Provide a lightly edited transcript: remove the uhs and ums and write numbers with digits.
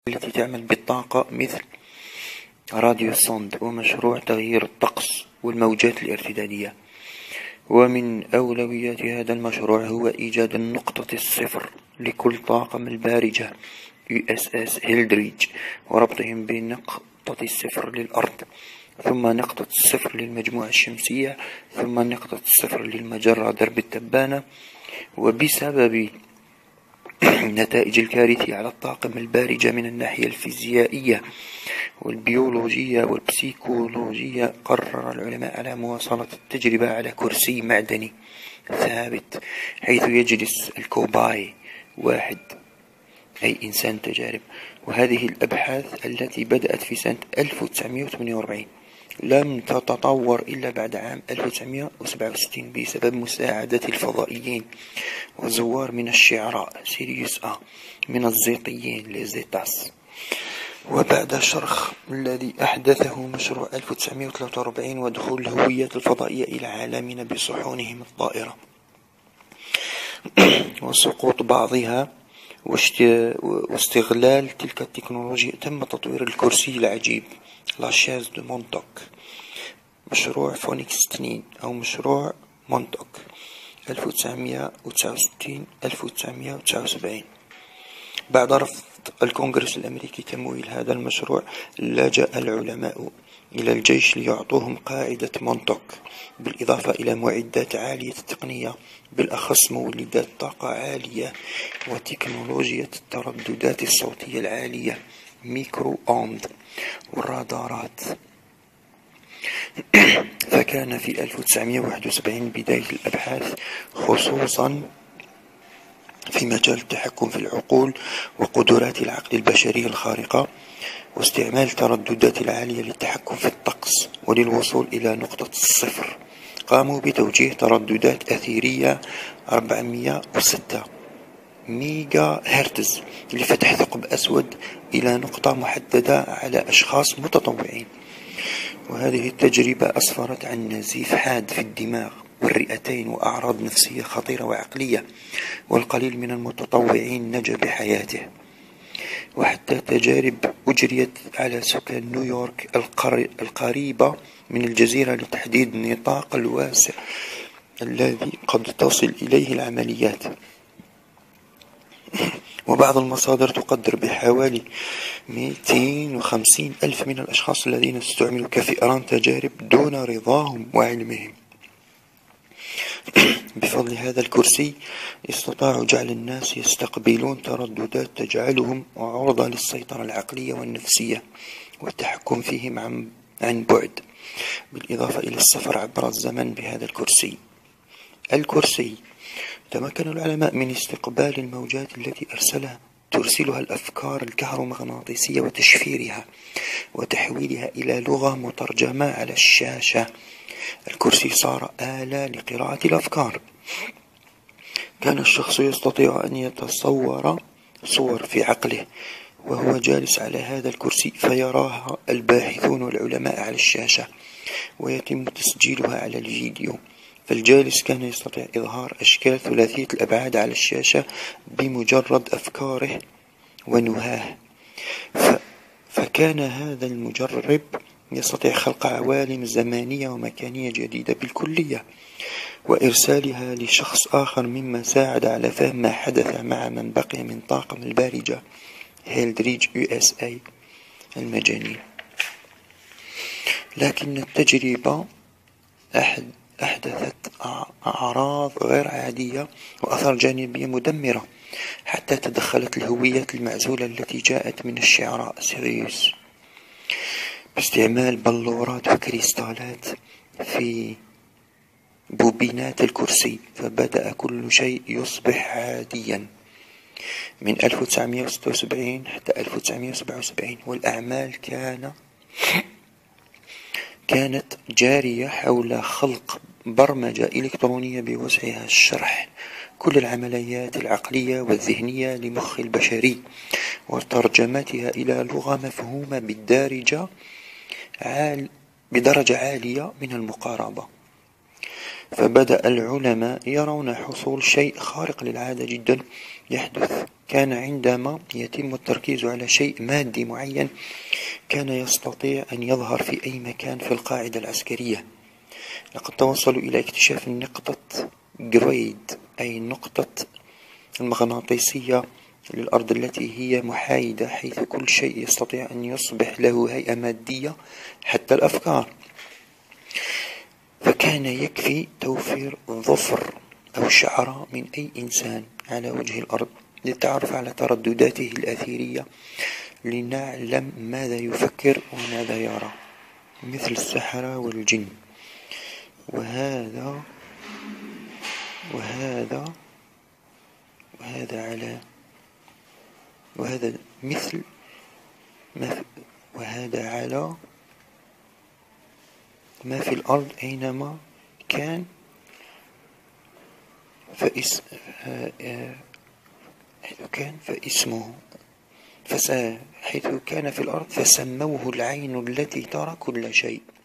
التي تعمل بالطاقة مثل راديو سوند ومشروع تغيير الطقس والموجات الارتدادية. ومن أولويات هذا المشروع هو إيجاد النقطة الصفر لكل طاقم البارجة USS هيلدريج وربطهم بنقطة الصفر للأرض، ثم نقطة الصفر للمجموعة الشمسية، ثم نقطة الصفر للمجرة درب التبانة. وبسبب النتائج الكارثية على الطاقم البارجة من الناحية الفيزيائية والبيولوجية والبسيكولوجية، قرر العلماء على مواصلة التجربة على كرسي معدني ثابت، حيث يجلس الكوباي واحد، أي إنسان تجارب. وهذه الأبحاث التي بدأت في سنة 1948 لم تتطور إلا بعد عام 1967 بسبب مساعدة الفضائيين وزوار من الشعراء سيريوس من الزيطيين لزيتاس. وبعد الشرخ الذي أحدثه مشروع 1943 ودخول الهويات الفضائية إلى عالمنا بصحونهم الطائرة وسقوط بعضها واستغلال تلك التكنولوجيا، تم تطوير الكرسي العجيب لاشاز دو مونتوك، مشروع فونيكس 2 أو مشروع مونتوك 1969-1979. بعد رفض الكونغرس الأمريكي تمويل هذا المشروع، لجأ العلماء إلى الجيش ليعطوهم قاعدة مونتوك، بالإضافة إلى معدات عالية التقنية، بالأخص مولدات طاقة عالية وتكنولوجيا الترددات الصوتية العالية ميكرو أوند والرادارات. فكان في 1971 بداية الأبحاث، خصوصا في مجال التحكم في العقول وقدرات العقل البشري الخارقة، واستعمال الترددات العالية للتحكم في الطقس. وللوصول إلى نقطة الصفر قاموا بتوجيه ترددات أثيرية 406 ميجا هرتز لفتح ثقب أسود إلى نقطة محددة على أشخاص متطوعين. وهذه التجربة أسفرت عن نزيف حاد في الدماغ والرئتين وأعراض نفسية خطيرة وعقلية، والقليل من المتطوعين نجا بحياته. وحتى تجارب أجريت على سكان نيويورك القريبة من الجزيرة لتحديد النطاق الواسع الذي قد تصل إليه العمليات. وبعض المصادر تقدر بحوالي 250 ألف من الأشخاص الذين استعملوا كفئران تجارب دون رضاهم وعلمهم. بفضل هذا الكرسي استطاعوا جعل الناس يستقبلون ترددات تجعلهم عرضة للسيطرة العقلية والنفسية والتحكم فيهم عن بعد، بالإضافة إلى السفر عبر الزمن بهذا الكرسي. تمكن العلماء من استقبال الموجات التي ترسلها الأفكار الكهرومغناطيسية وتشفيرها وتحويلها إلى لغة مترجمة على الشاشة. الكرسي صار آلة لقراءة الأفكار. كان الشخص يستطيع أن يتصور صور في عقله وهو جالس على هذا الكرسي، فيراها الباحثون والعلماء على الشاشة ويتم تسجيلها على الفيديو. فالجالس كان يستطيع إظهار أشكال ثلاثية الأبعاد على الشاشة بمجرد أفكاره ونهاه. فكان هذا المجرب يستطيع خلق عوالم زمانية ومكانية جديدة بالكلية وإرسالها لشخص آخر، مما ساعد على فهم ما حدث مع من بقي من طاقم البارجة هيلدريج USA المجانين. لكن التجربة أحدثت أعراض غير عادية وأثار جانبية مدمرة، حتى تدخلت الهويات المعزولة التي جاءت من الشعراء سيريوس باستعمال بلورات وكريستالات في بوبينات الكرسي، فبدأ كل شيء يصبح عاديا من 1976 حتى 1977. والأعمال كانت جارية حول خلق برمجة إلكترونية بوسعها الشرح كل العمليات العقلية والذهنية لمخ البشري وترجمتها إلى لغة مفهومة بدرجة عالية من المقاربة. فبدأ العلماء يرون حصول شيء خارق للعادة جدا يحدث كان عندما يتم التركيز على شيء مادي معين كان يستطيع أن يظهر في أي مكان في القاعدة العسكرية. لقد توصلوا إلى اكتشاف نقطة جرويد أي نقطة المغناطيسية للأرض التي هي محايدة، حيث كل شيء يستطيع أن يصبح له هيئة مادية حتى الأفكار. فكان يكفي توفير ظفر أو شعرة من أي إنسان على وجه الأرض للتعرف على تردداته الأثيرية لنعلم ماذا يفكر وماذا يرى، مثل السحرة والجن. وهذا على وهذا مثل ما وهذا على ما في الأرض أينما كان حيث كان في الأرض فسموه العين التي ترى كل شيء.